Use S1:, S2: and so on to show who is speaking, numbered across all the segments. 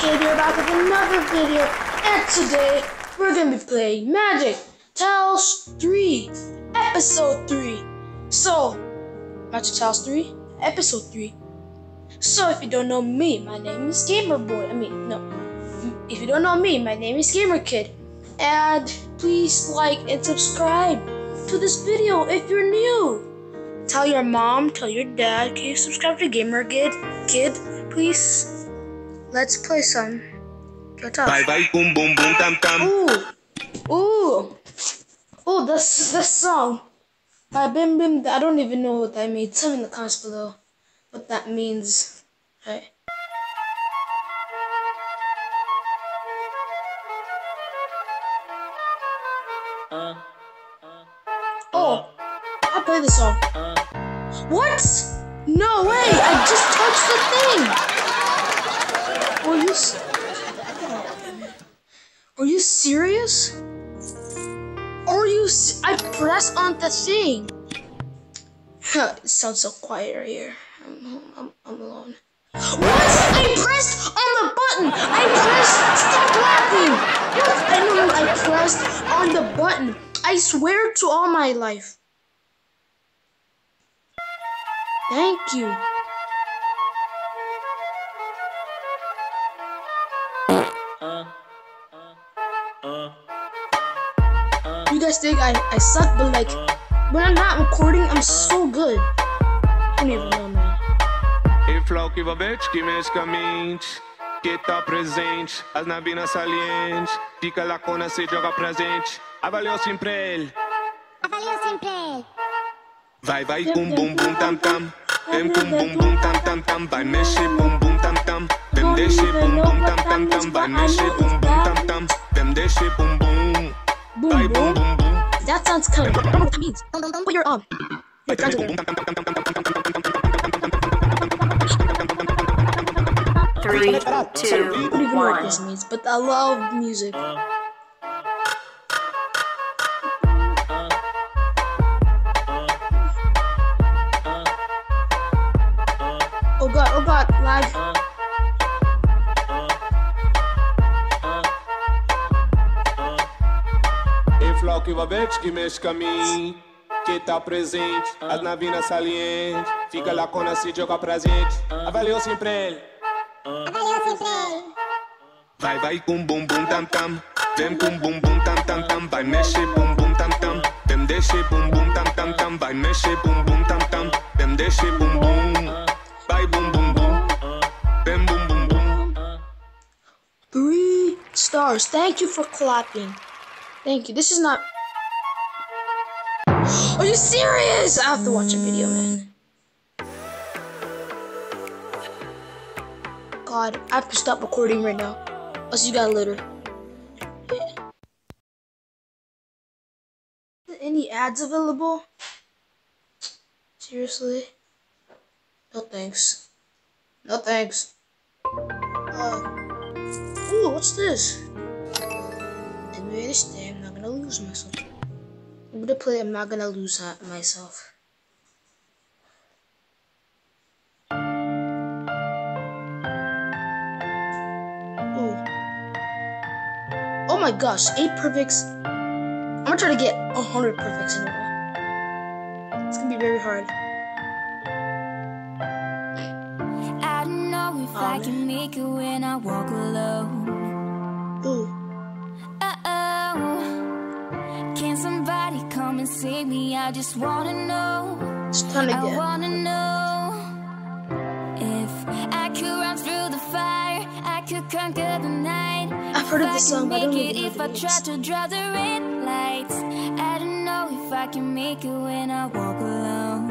S1: Kid here back with another video, and today we're gonna be playing Magic Tales 3, Episode 3. So, Magic Tales 3, Episode 3. So, if you don't know me, my name is Gamerboy. If you don't know me, my name is Gamer Kid. And please like and subscribe to this video if you're new. Tell your mom, tell your dad, can you subscribe to Gamer Kid, please? Let's play some.
S2: Bye bye, boom boom boom tam tam.
S1: Ooh, this song by Bim Bim. I don't even know what that means. Tell me in the comments below what that means. Right. Oh, I play this song. What? No way! I just touched the thing. Are you serious? I pressed on the thing. It sounds so quiet right here. I'm alone. What? I pressed on the button. Stop laughing. What? I pressed on the button. I swear to all my life. Thank you. You guys think I suck, but like, when I'm not recording, I'm so good. I don't even know, man.
S2: E flow que vavete que mesca mente, que tá presente, as navinas salientes, fica lá quando se joga presente, avaliou sempre ele. Vai vai bum bum bum tam tam, vem com bum bum tam tam tam, vai mexer bum bum tam tam, vem deixe bum bum tam tam tam, vai mexer bum bum tam tam, vem deixe bum bum.
S1: Boom, boom. That sounds kind of. I don't know what that means. Put your Your friends are there.
S3: 3, 2,
S1: I don't even know what this means, but I love music. Oh god, lag.
S2: Flow que vavete que mexe com mim, que tá presente, as navinas salientes, fica lá quando se joga presente, avaliou sempre ele. Vai vai com bum bum tam tam, vem com bum bum tam tam tam, vai mexer bum bum tam tam, vem deixe bum bum tam tam tam, vai mexer bum bum tam tam, vem deixe bum bum, vai bum bum bum, vem bum bum bum.
S1: 3 stars. Thank you for clapping. Thank you. This is not. Are you serious? I have to watch a video, man. God, I have to stop recording right now. Else you got litter. Yeah. Any ads available? Seriously? No thanks. No thanks. Ooh, what's this? This day, I'm not gonna lose myself. I'm gonna play. I'm not gonna lose myself. Ooh. Oh my gosh, 8 perfects. I'm gonna try to get 100 perfects in a row. It's gonna be very hard.
S4: I don't know if I can make it when I walk alone.
S1: Ooh.
S4: Can somebody come and save me? I just wanna know.
S1: It's time to
S4: I
S1: get.
S4: wanna know if I could run through the fire, I could conquer the night.
S1: I've heard of this song, but I don't even know
S4: if
S1: what
S4: I
S1: it
S4: try
S1: is.
S4: to draw the red lights. I don't know if I can make it when I walk alone.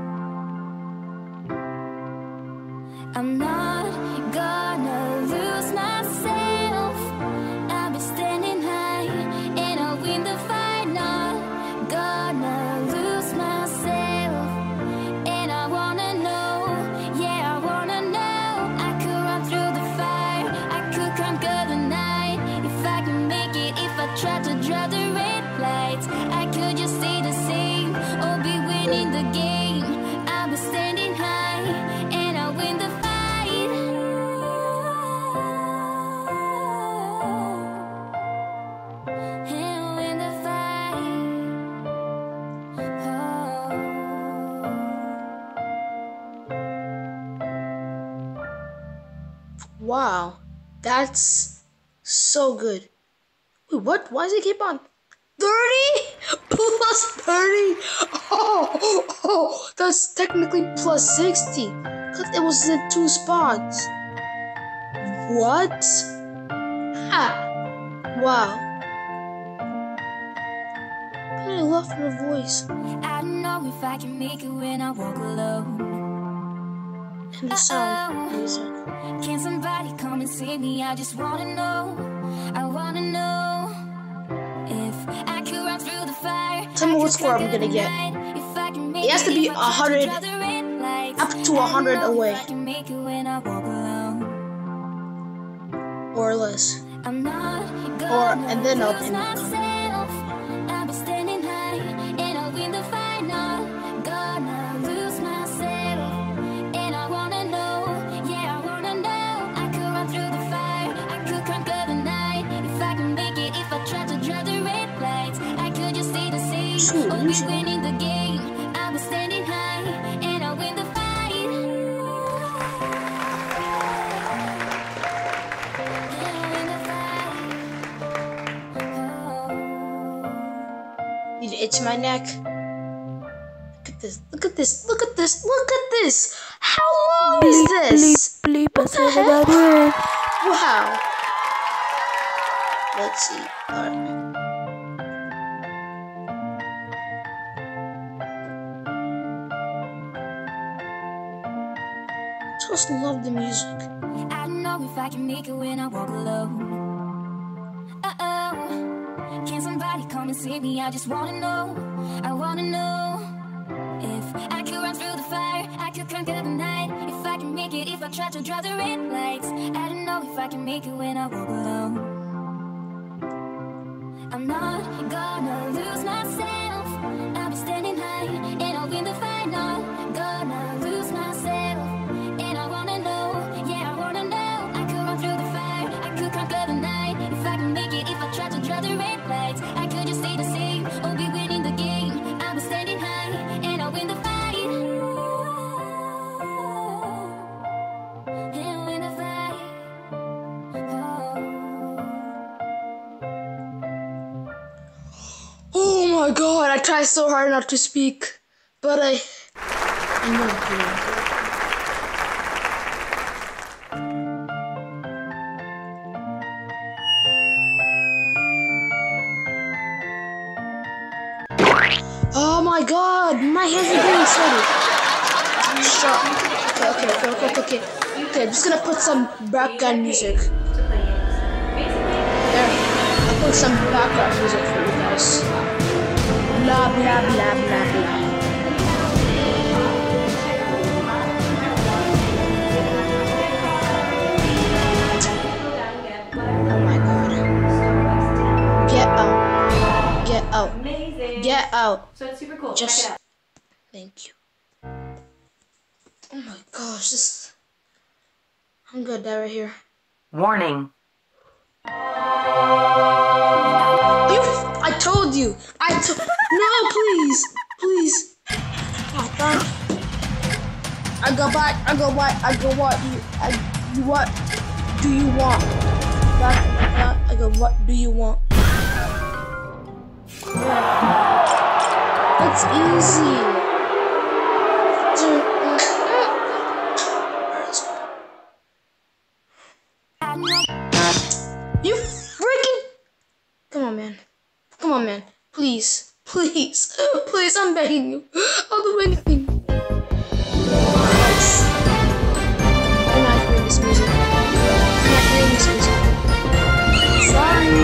S4: I'm not gonna lose myself. I'll be standing high and I'll win the fight. Not gonna lose myself. And I wanna know, yeah, I wanna know. I could run through the fire, I could conquer the night. If I can make it, if I try to draw the red lights, I could just stay the same or be winning the game. I'll be standing high and I'll win the fight.
S1: Wow. That's so good. Wait, what? Why does it keep on? 30 plus 30. Oh, that's technically plus 60. Cause it was in 2 spots. What? Ha. Wow. I love her voice.
S4: I don't know if I can make it when I walk alone.
S1: And the sound.
S4: Can somebody come and save me? I just wanna know. I wanna know if I could run through the fire.
S1: Tell me what score I'm gonna get. It has to be 100, up to 100 away, or less, or and then up in.
S4: I'll be standing high and I'll win the final. Gonna lose myself and I wanna know, yeah, I wanna know. I could run through the fire, I could conquer the night. If I can make it, if I try to drive the red lights, I could just stay the same. I'll be winning the game. I'll be standing high and I'll win the fight. And I'll win the fight.
S1: Need to itch my neck. Look at this. Look at this. Look at this. Look at this. How long is this? What the heck? Wow. Let's see. Alright. Just love the music.
S4: I don't know if I can make it when I walk alone. Can somebody come and save me? I just wanna know. I wanna know if I could run through the fire, I could conquer the night. If I can make it, if I try to draw the red lights. I don't know if I can make it when I walk alone. I'm not gonna lose myself. I'll be standing high and I'll win the final. Gonna lose myself and I wanna know, yeah, I wanna know. I could run through the fire, I could conquer the night. If I can make it, if I try to draw the red lights, I could just stay the same or be winning the game. I'll be standing high and I'll win the fight. And I'll win the fight.
S1: Oh my god, I try so hard not to speak, but I'm not doing it. Oh my god, my hands are getting sweaty. Stop. Okay. Okay, I'm just gonna put some background music. There, I'll put some background music for you guys. Blah blah blah blah blah. Oh my god. Get out. Get out. Get out.
S3: So it's super cool.
S1: Just
S3: Check it out.
S1: thank you. Oh my gosh, this I'm gonna die right here.
S3: Warning.
S1: I told you. No, please. Oh, darn. I go back. What do you want? I go, what do you want? That's easy. You freaking... Come on, man. Please, I'm begging you. I'll do anything. Yes. I'm not hearing this music. Sorry.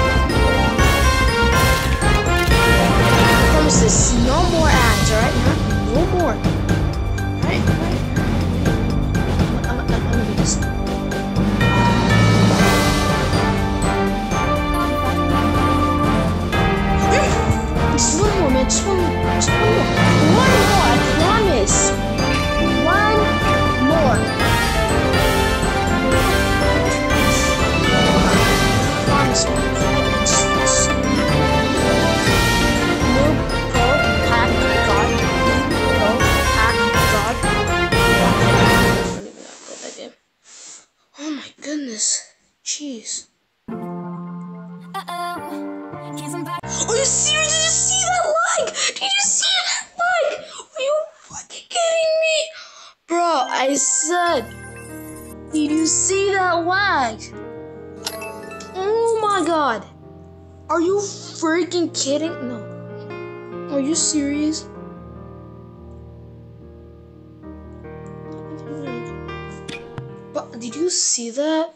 S1: I promise this, no more ads, alright? No more. Alright? I'm gonna do this. Just one more, man. Just one more. One more. serious? Are you serious? Did you see that like? Did you see that like? Are you fucking kidding me? Bro, I said, did you see that lag? Oh my god. Are you freaking kidding? No. Are you serious? But did you see that?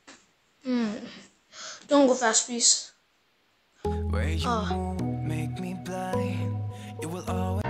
S1: Don't go fast, please.
S3: Where you make me blind, you will always.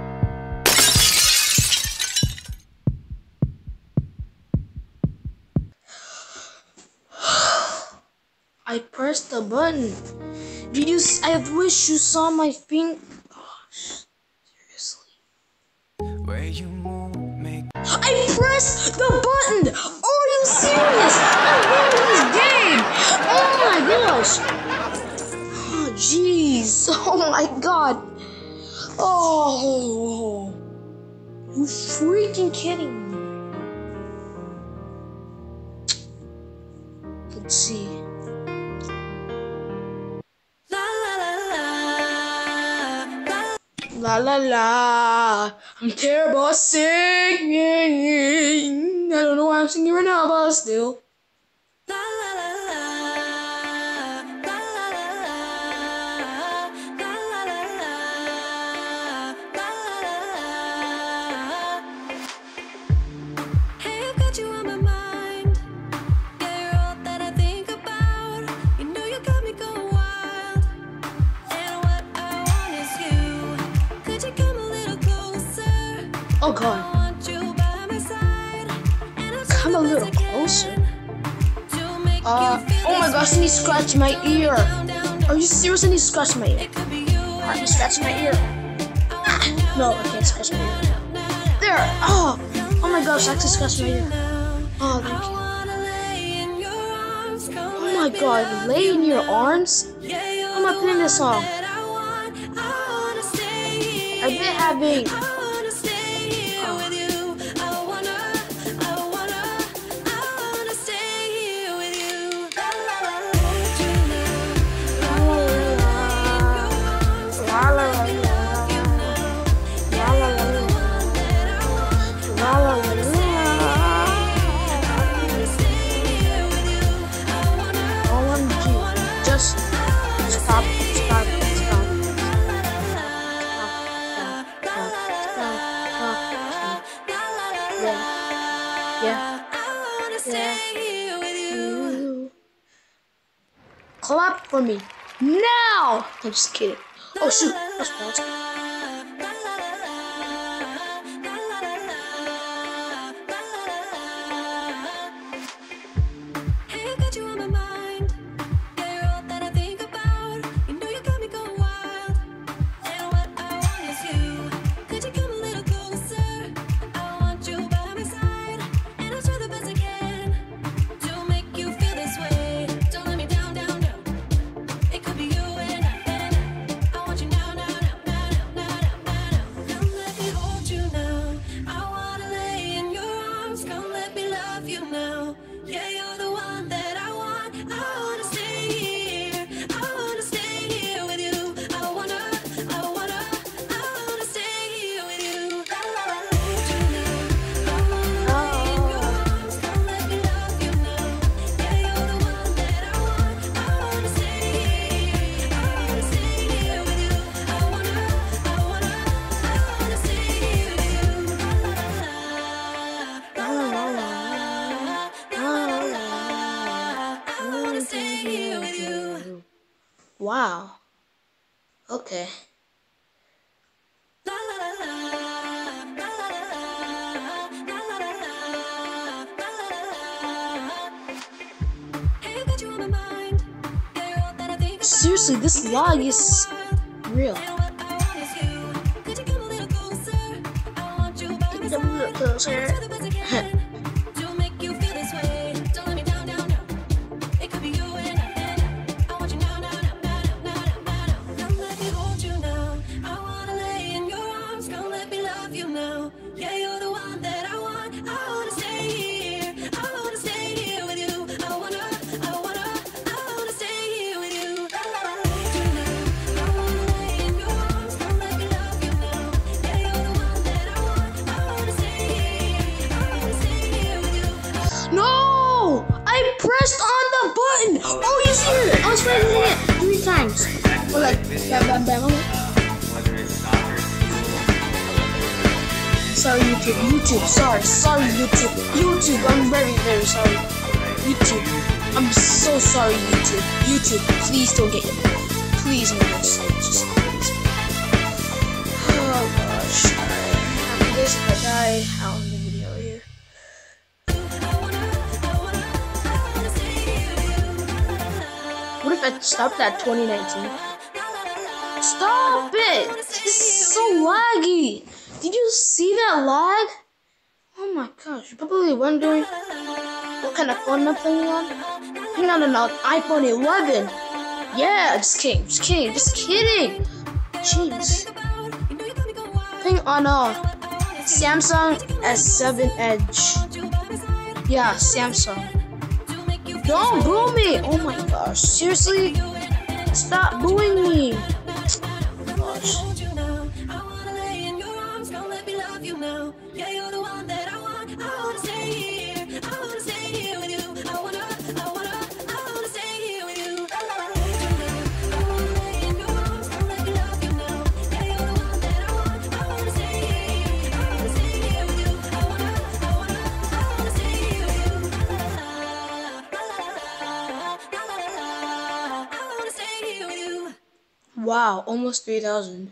S1: I pressed the button. Did you? I wish you saw my finger. Gosh, seriously.
S3: Where you make.
S1: I pressed the button. Are you serious? I'm winning this game. Oh my gosh. Oh jeez. Oh my god. Oh, you freaking kidding me? Let's see. La la la, I'm terrible at singing. I don't know why I'm singing right now, but still. Oh god. Come a little closer. Oh my gosh, I need to scratch my ear. Are you serious? I need to scratch my ear. Alright, I'm scratching my ear. No, I can't scratch my ear. There! Oh my gosh, I actually scratched my ear. Oh, thank you. Oh my god, lay in your arms? How am I playing this song? I've been having... Clap for me now! I'm just kidding. Oh shoot, that's pause. Wow. Okay. Seriously, this log is real. Get a little closer. easier. I was pressing it 3 times. Or like, bam, bam, bam. Sorry, YouTube. Sorry, YouTube. I'm very, very sorry. YouTube. I'm so sorry, YouTube. Please don't get it. Please, no, just please. Oh gosh. After this, if I die, I'll end the video here. What if I stopped at 2019? Stop it! This is so laggy. Did you see that lag? Oh my gosh, you're probably wondering what kind of phone I'm playing on? No, iPhone 11. Yeah, just kidding. Jeez. Playing on a Samsung S7 Edge. Yeah, Samsung. Don't boo me! Oh my gosh, seriously? Stop booing me! Gosh. Wow, almost 3,000.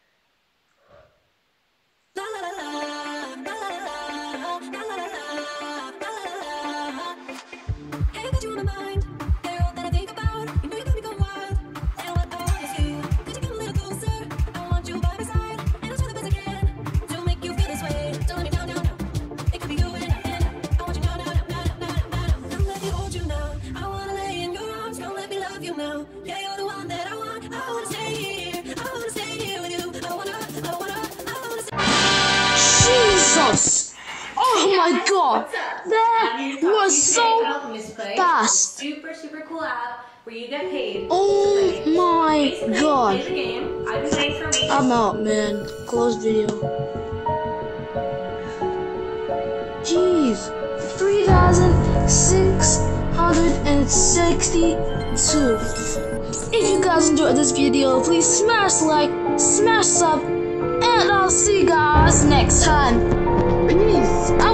S1: Jesus! Oh my god! That was so fast!
S5: Super cool app where you get paid.
S1: Oh my god! I'm out, man. Close video. Jeez! 3,662. If you guys enjoyed this video, please smash like, smash sub, and I'll see you guys next time. Peace out.